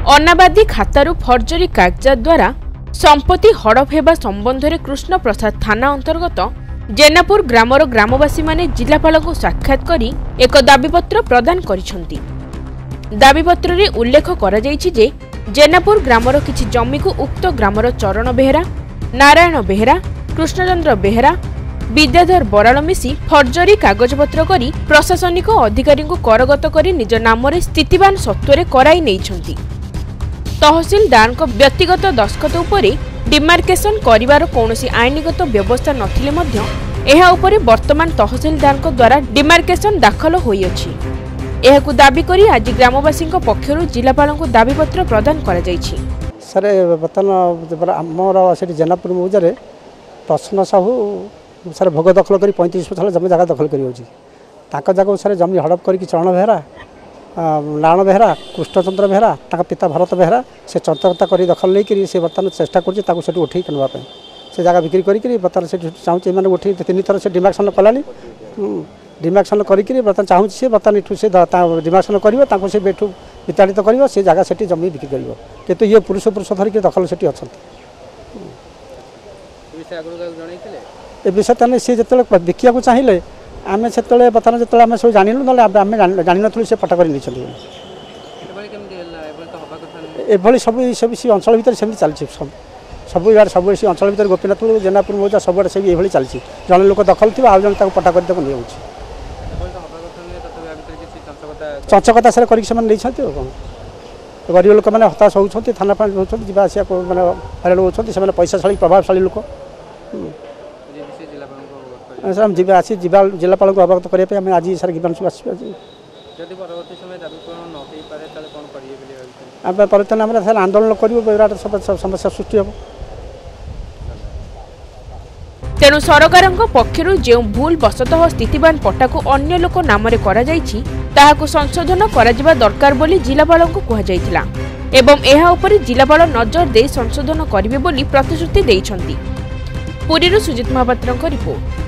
अनाबादी खातारू forgery कागजात द्वारा संपत्ति हड़प हेबा संबंध में कृष्ण प्रसाद थाना अंतर्गत जेनापुर ग्रामर ग्रामवासी माने जिलापाल को साक्षात करी एक दाबीपत्र प्रदान करिसेंती। दाबीपत्र रे उल्लेख करा जायछि जे जेनापुर ग्रामर किछि जमी को उक्त ग्रामर चरण बेहेरा, नारायण बेहेरा, कृष्णचंद्र बेहेरा, विद्याधर बराल मिसी फर्जरी कागजपत्र करी प्रशासनिक अधिकारी को करगत करी निज नाम स्थितिवान सत्वरे कराई नैछंती। तहसीलदार को व्यक्तिगत दस्खत उपरे डिमार्केशन करिवार कौनसी आईनगत व्यवस्था नथिले मध्य एहा उपरे वर्तमान तहसीलदार को द्वारा डिमार्केशन दाखल होई अछि। एहाकु दाबी करी आज ग्रामवासी पक्षरु जिलापाल को दाबीपत्र प्रदान करा जायछि। सर बर्तमान आमर से जेनापुर मौजारे प्रश्न साहू सर भोग दखल कर 35 वर्ष जमी जगह दखल कर जगह सर जमी हड़प कर चरण बेहरा, नारायण बेहरा, कृष्णचंद्र बेहरा, पिता भरत बेहरा से चंचकता कर दखल लेकिन से बर्तमान चेष्टा कर उठे नापी से जगह बिक्री करी बर्तमान से चाहूँ मैंने उठे 3 थर से डिमार्केशन कलानी डिमार्केशन करी बर्तमान चाहूँ सी बर्तमान इठू से डिमार्केशन कर से बेठू विताड़ित कर से जगह से जमी बिक्री कर कितु ये पुरुष धरिक दखल से अच्छा ए विषय तेने सी जो बिका चाहिए आम से बर्तमान जो आम सब जानलु ना आम जान नु से पटा कर एभली सब सब सी अंचल भितर सेमती चलती सब सब सी अंचल भितर गोपीनाथ जेनापुर मौजा सब सब ये चलती जन लोक दखल थी आउ जन पटा कर नहीं चंचकता सर कर गरीब लोक मैंने हताश होती थाना होती जावास मैंने हराण होती पैसा शाली प्रभावशाली लोक सर हम आसी जिलापाल को अवगत करने आज सर गिबांशु बर्तमान सर आंदोलन कर समस्या सृष्टि हम तेणु सरकार पक्षरु जो भूल बसतः स्थितिवान पट्टा को अन्य लोक नाम ताहाकु संशोधन करा दरकार बोली जिलापाल को कहा जायतिला एवं एहा उपरे जिलापाल नजर दे संशोधन करिवे बोली प्रतिश्रुति दैछंती। पुरीरु सुजित महापात्रଙ୍କ रिपोर्ट।